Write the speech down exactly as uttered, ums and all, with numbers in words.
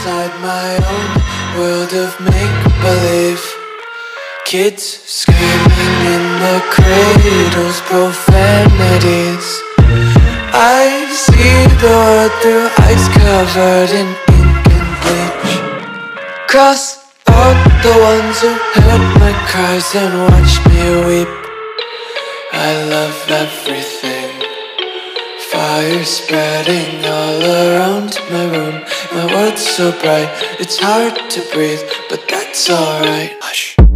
inside my own world of make-believe. Kids screaming in the cradles, profanities. I see the world through eyes covered in ink and bleach. Cross out the ones who heard my cries and watched me weep. I love everything. Fire spreading all around my room. My world's so bright, it's hard to breathe, but that's alright. Hush.